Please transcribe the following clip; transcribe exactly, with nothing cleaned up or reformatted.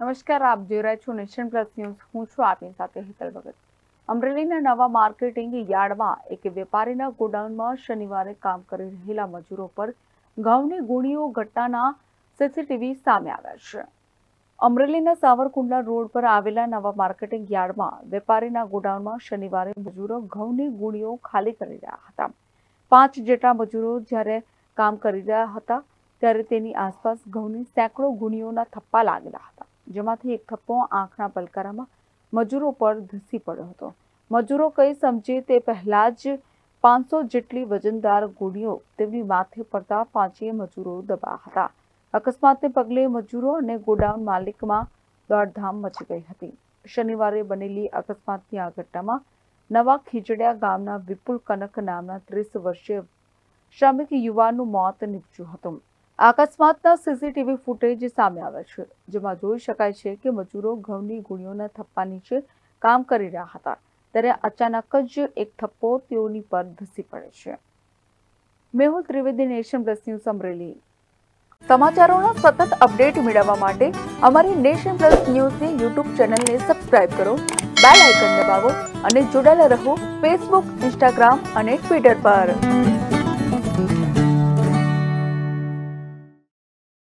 નમસ્કાર, આપ જોઈ રહ્યા છો નેશન પ્લસ ન્યૂઝ. હું છું આપની સાથે હેતલ ભગત. અમરેલીના નવા માર્કેટિંગ યાર્ડમાં એક વેપારીના ગોડાઉનમાં શનિવારે કામ કરી રહેલા મજૂરો પર ઘઉંની ગુણીઓ ઘટનાના સીસીટીવી સામે આવ્યા છે. અમરેલીના સાવરકુંડલા રોડ પર આવેલા નવા માર્કેટિંગ યાર્ડમાં વેપારીના ગોડાઉનમાં શનિવારે મજૂરો ઘઉંની ગુણીઓ ખાલી કરી રહ્યા હતા. પાંચ જેટલા મજૂરો જ્યારે કામ કરી રહ્યા હતા ત્યારે તેની આસપાસ ઘઉંની સેંકડો ગુણીઓના થપ્પા લાગેલા હતા, જેમાંથી એક થપ્પો આંખના પલકારામાં મજૂરો પર ધસી પડ્યો હતો. મજૂરો કંઈ સમજે તે પહેલા જ પાંચસો જેટલી વજનદાર ગુણીઓ તેમની માથે પડતા પાંચેય મજૂરો દબાયા હતા. અકસ્માતને પગલે મજૂરો અને ગોડાઉન માલિકમાં દોડધામ મચી ગઈ હતી. શનિવારે બનેલી અકસ્માતની આ ઘટનામાં નવા ખીજડીયા ગામના વિપુલ કનક નામના ત્રીસ વર્ષીય શ્રમિક યુવાનનું મોત નીપજ્યું હતું. અકસ્માતના સીસીટીવી ફૂટેજ સામે આવ્યા છે, જેમાં જોઈ શકાય છે કે મજૂરો ઘઉંની ગુણીઓના થપ્પા નીચે કામ કરી રહ્યા હતા ત્યારે અચાનક જ એક થપ્પો તેઓની પર ધસી પડે છે. Mehul Trivedi, nation plus news, Amreli. સમાચારોના સતત અપડેટ મેળવવા માટે અમારી નેશન પ્લસ ન્યૂઝની યુટ્યુબ ચેનલને સબસ્ક્રાઇબ કરો, બેલ આઇકન દબાવો અને જોડાયેલા રહો ફેસબુક, ઇન્સ્ટાગ્રામ અને ટ્વિટર પર.